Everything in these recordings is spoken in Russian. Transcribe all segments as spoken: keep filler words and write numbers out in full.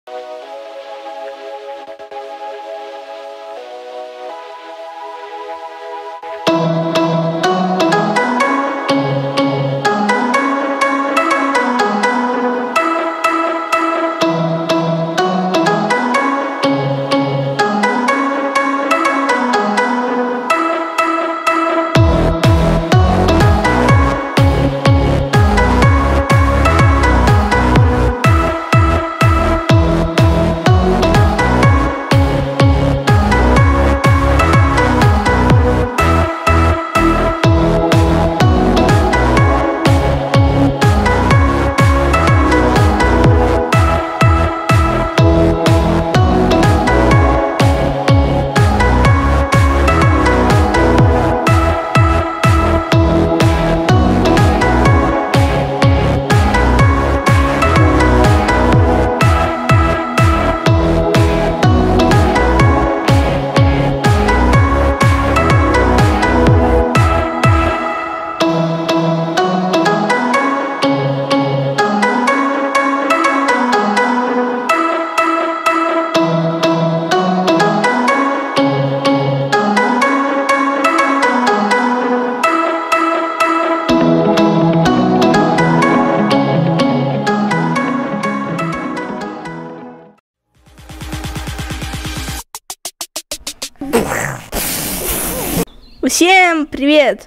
Всем привет!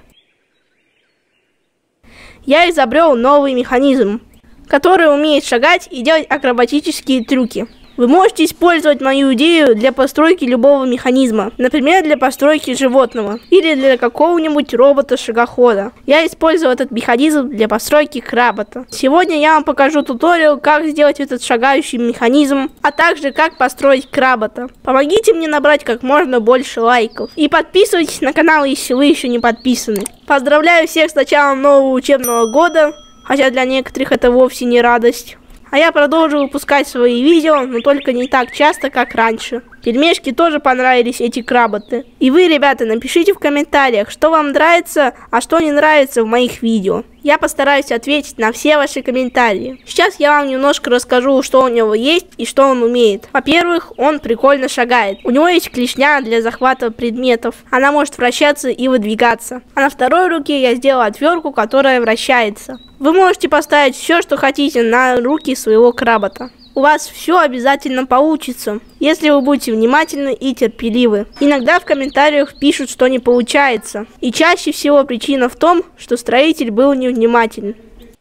Я изобрел новый механизм, который умеет шагать и делать акробатические трюки. Вы можете использовать мою идею для постройки любого механизма, например, для постройки животного или для какого-нибудь робота-шагохода. Я использовал этот механизм для постройки кработа. Сегодня я вам покажу туториал, как сделать этот шагающий механизм, а также как построить кработа. Помогите мне набрать как можно больше лайков. И подписывайтесь на канал, если вы еще не подписаны. Поздравляю всех с началом нового учебного года, хотя для некоторых это вовсе не радость. А я продолжу выпускать свои видео, но только не так часто, как раньше. Пельмешке тоже понравились эти кработы. И вы, ребята, напишите в комментариях, что вам нравится, а что не нравится в моих видео. Я постараюсь ответить на все ваши комментарии. Сейчас я вам немножко расскажу, что у него есть и что он умеет. Во-первых, он прикольно шагает. У него есть клешня для захвата предметов. Она может вращаться и выдвигаться. А на второй руке я сделал отвертку, которая вращается. Вы можете поставить все, что хотите, на руки своего кработа. У вас все обязательно получится, если вы будете внимательны и терпеливы. Иногда в комментариях пишут, что не получается. И чаще всего причина в том, что строитель был невнимателен.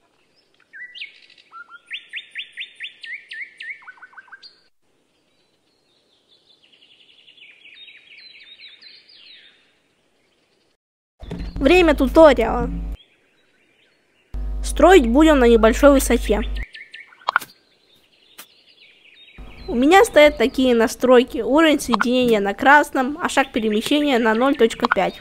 Время туториала. Строить будем на небольшой высоте. У меня стоят такие настройки: уровень соединения на красном, а шаг перемещения на ноль точка пять.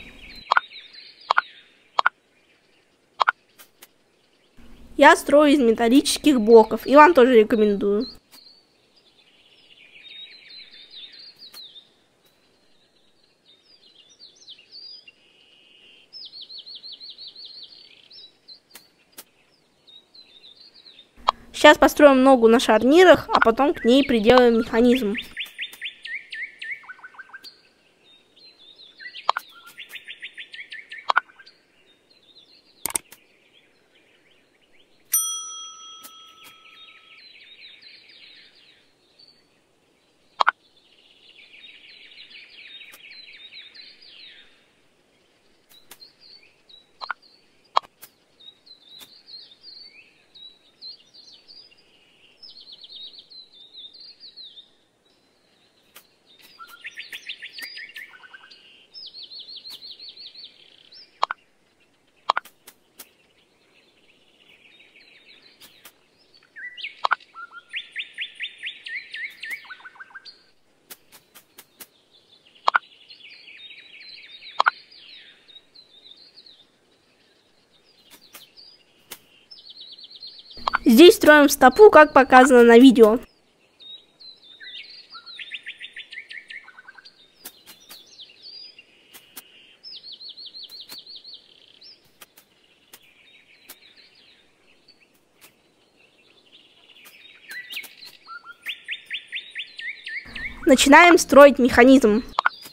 Я строю из металлических блоков, и вам тоже рекомендую. Сейчас построим ногу на шарнирах, а потом к ней приделаем механизм. Здесь строим стопу, как показано на видео. Начинаем строить механизм.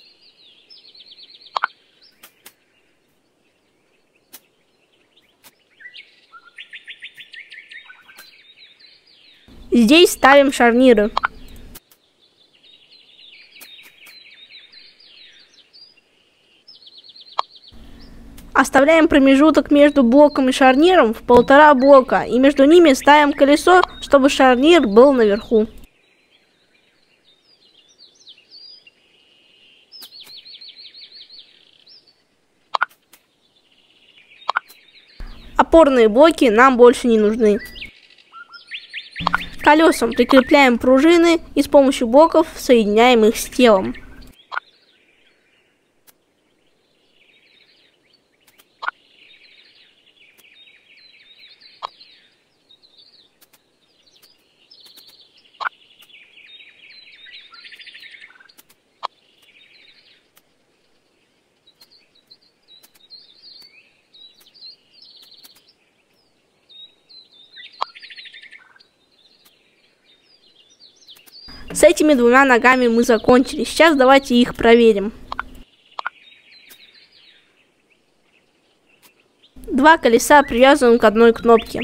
Здесь ставим шарниры. Оставляем промежуток между блоком и шарниром в полтора блока, и между ними ставим колесо, чтобы шарнир был наверху. Опорные блоки нам больше не нужны. К колесам прикрепляем пружины и с помощью блоков соединяем их с телом. С этими двумя ногами мы закончили. Сейчас давайте их проверим. Два колеса привязываем к одной кнопке.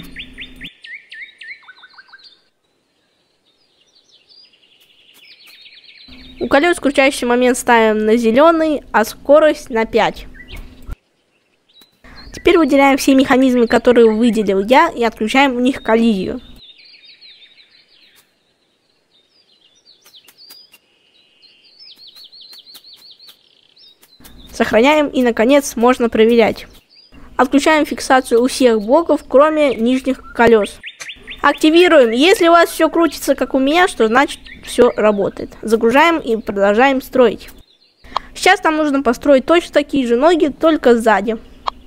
У колес крутящий момент ставим на зеленый, а скорость на пять. Теперь выделяем все механизмы, которые выделил я, и отключаем у них коллизию. Сохраняем и, наконец, можно проверять. Отключаем фиксацию у всех блоков, кроме нижних колес. Активируем. Если у вас все крутится, как у меня, что значит все работает. Загружаем и продолжаем строить. Сейчас нам нужно построить точно такие же ноги, только сзади.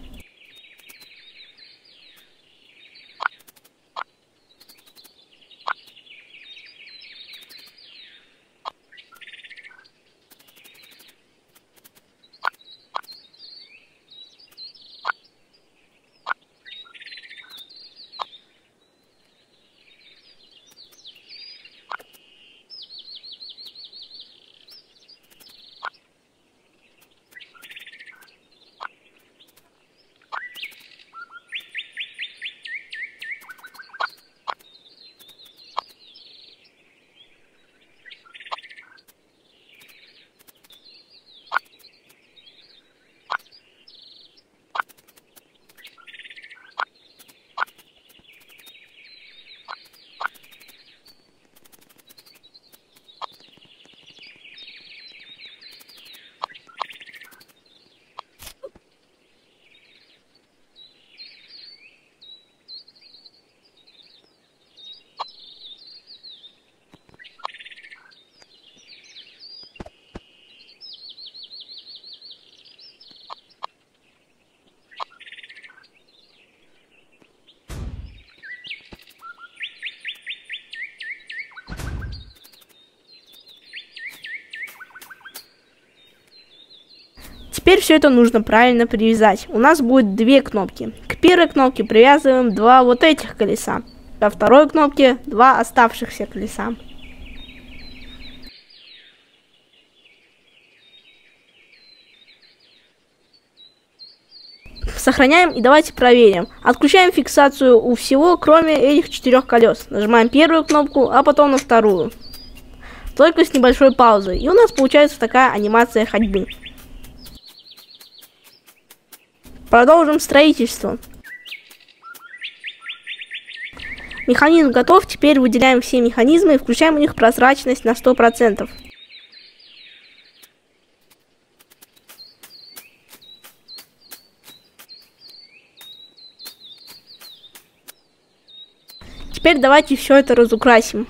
Теперь все это нужно правильно привязать. У нас будет две кнопки. К первой кнопке привязываем два вот этих колеса. Ко второй кнопке два оставшихся колеса. Сохраняем и давайте проверим. Отключаем фиксацию у всего, кроме этих четырех колес. Нажимаем первую кнопку, а потом на вторую. Только с небольшой паузой. И у нас получается такая анимация ходьбы. Продолжим строительство. Механизм готов. Теперь выделяем все механизмы и включаем у них прозрачность на сто процентов. Теперь давайте все это разукрасим.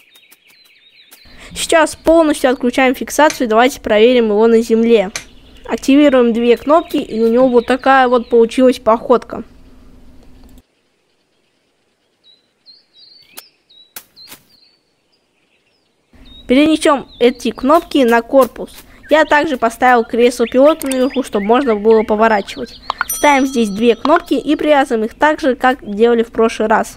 Сейчас полностью отключаем фиксацию. Давайте проверим его на земле. Активируем две кнопки, и у него вот такая вот получилась походка. Перенесем эти кнопки на корпус. Я также поставил кресло пилота наверху, чтобы можно было поворачивать. Ставим здесь две кнопки и привязываем их так же, как делали в прошлый раз.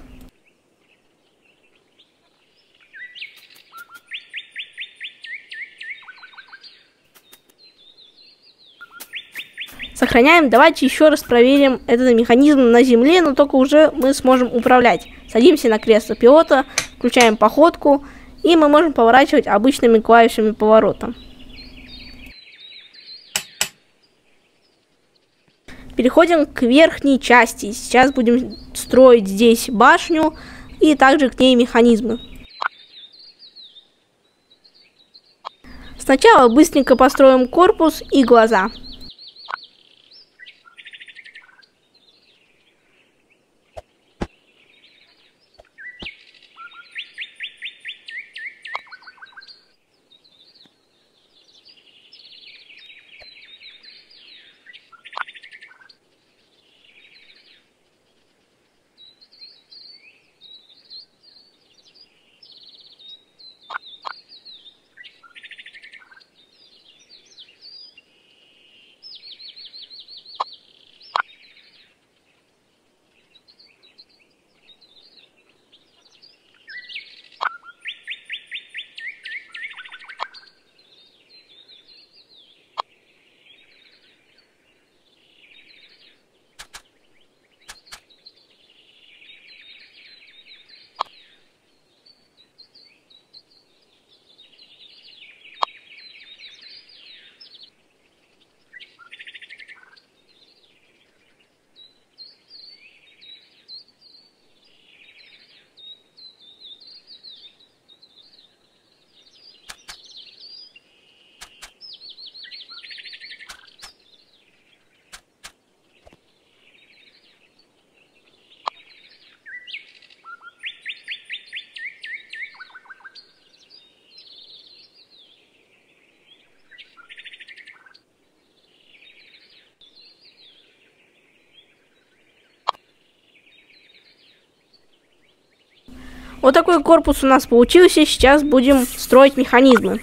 Сохраняем. Давайте еще раз проверим этот механизм на земле, но только уже мы сможем управлять. Садимся на кресло пилота, включаем походку, и мы можем поворачивать обычными клавишами поворота. Переходим к верхней части. Сейчас будем строить здесь башню и также к ней механизмы. Сначала быстренько построим корпус и глаза. Вот такой корпус у нас получился. Сейчас будем строить механизмы.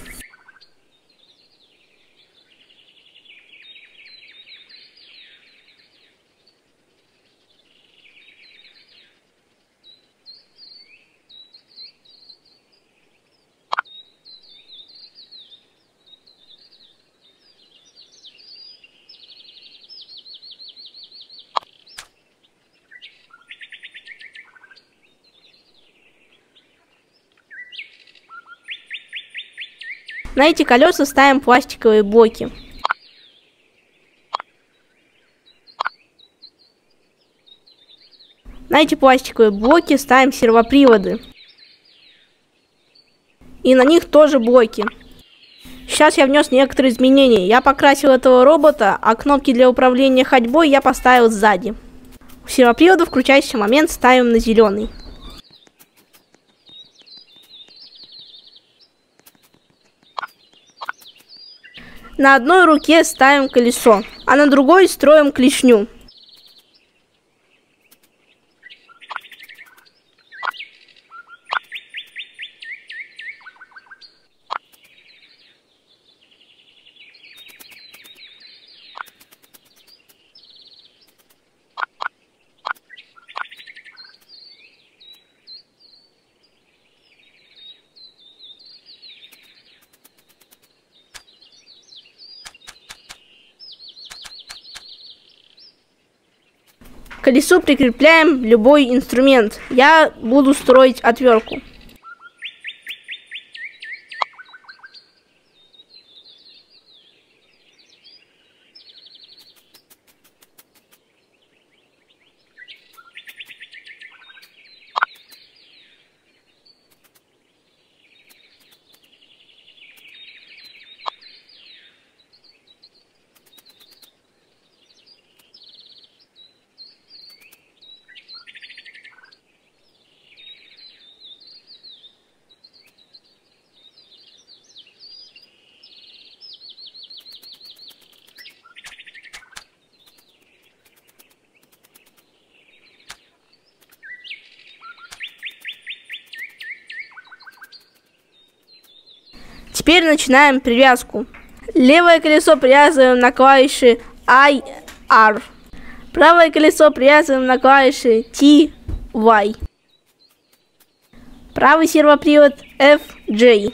На эти колеса ставим пластиковые блоки. На эти пластиковые блоки ставим сервоприводы. И на них тоже блоки. Сейчас я внес некоторые изменения. Я покрасил этого робота, а кнопки для управления ходьбой я поставил сзади. У сервопривода включающий момент ставим на зеленый. На одной руке ставим колесо, а на другой строим клешню. К колесу прикрепляем любой инструмент. Я буду строить отвертку. Теперь начинаем привязку. Левое колесо привязываем на клавиши I R. Правое колесо привязываем на клавиши T Y. Правый сервопривод F J.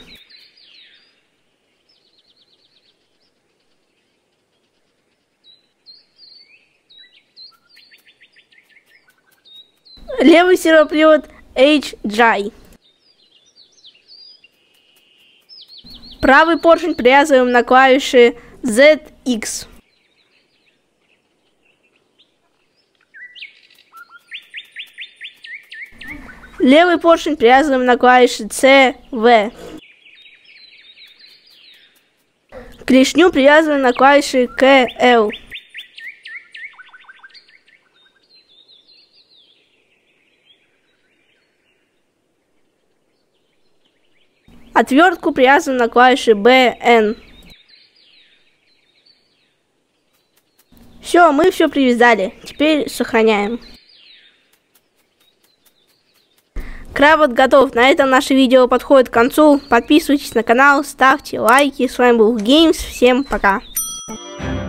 Левый сервопривод H J. Правый поршень привязываем на клавиши Z X. Левый поршень привязываем на клавиши C V. Клешню привязываем на клавиши K L. Отвертку привязываем на клавиши B N. Все, мы все привязали. Теперь сохраняем. Кработ готов. На этом наше видео подходит к концу. Подписывайтесь на канал, ставьте лайки. С вами был Геймс. Всем пока.